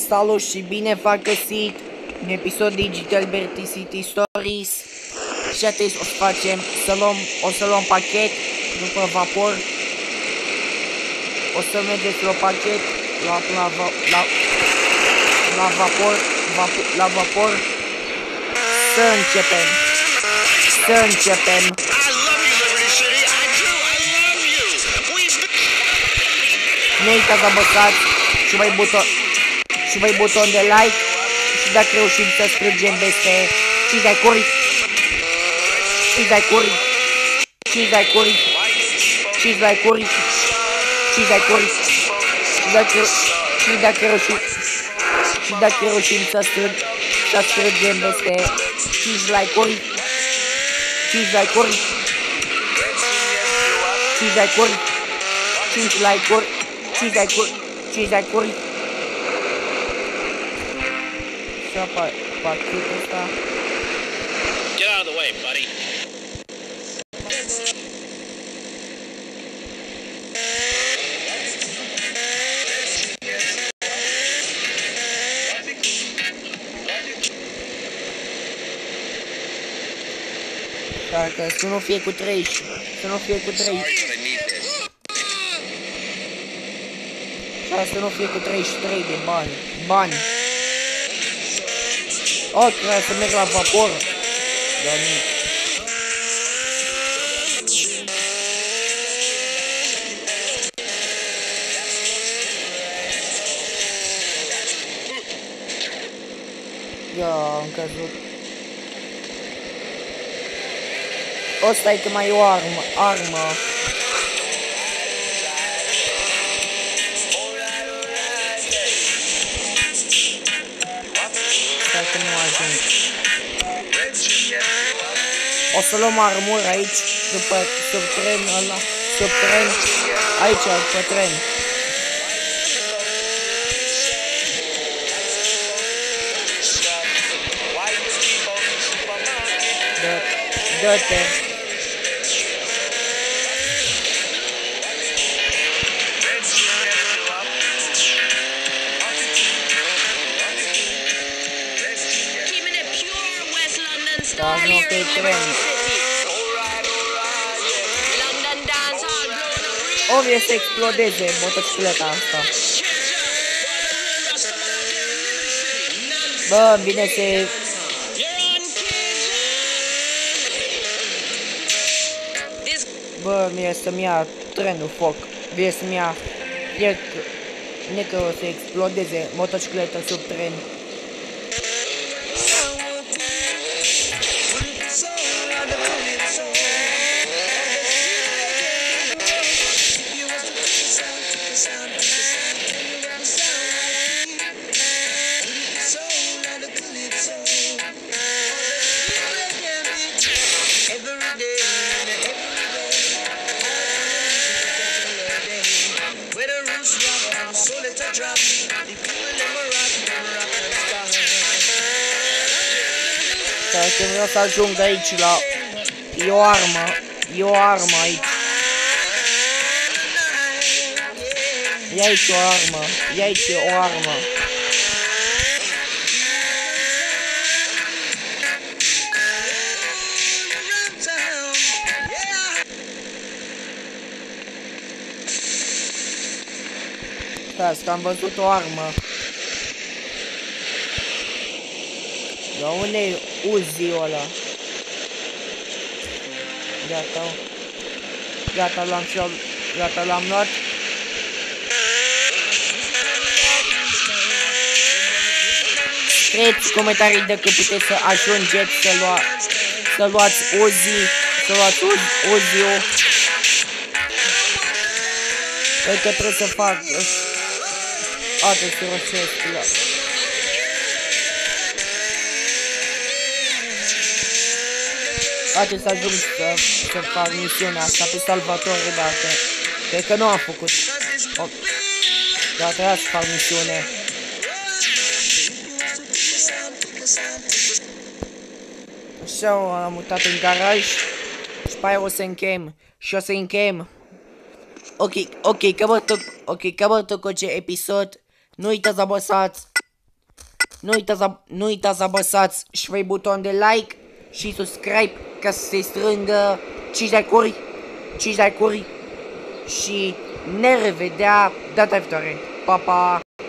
Salut și bine v-am găsit în episod Digital Bertie City Stories. Și atât o să facem, o să luăm pachet după vapor. O să mergeți la pachet la vapor. Să începem. Nu uitați să apăsați și voi buton de like și dacă reușim să strângem peste 5 like-uri și dacă reușim să strângem peste 5 like-uri și pachetul ăsta. Get out of the way, buddy. Dacă să nu fie cu 30. Să nu fie cu 33 de bani. O, trebuie să merg la vapor. Doamne. Ia, am căzut. O, stai că mai e o armă. Stai că nu ajung. O să luăm armură aici, sub tren ăla, aici, pe tren. Dă-te. Da, nu pe tren. O, vine să explodeze motocicleta asta. Bă, vine să... Bă, vine să-mi ia trenul foc. Vine să-mi ia... Necă o să explodeze motocicleta sub tren. Că vreau să ajung aici la... E o armă aici. E aici o armă. Stați că am văzut o armă. Dar unde e Uzi-ul ăla? Gata, l-am luat. Scrieți comentarii dacă puteți să ajungeți să luați Uzi-ul. Cred că trebuie să fac... Trebuie să roșesc la... Trebuie să ajung să fac misiunea asta pe Salvatore, dar cred că nu am făcut. Dar trebuia să fac misiune. Așa, am mutat în garaj și pe aia o să încheiem. Ok, că vă tocmai episod. Nu uitați să apăsați Nu uitați să apăsați și pe buton de like și subscribe ca să se strângă 5 like-uri și ne revedea data viitoare. Pa, pa!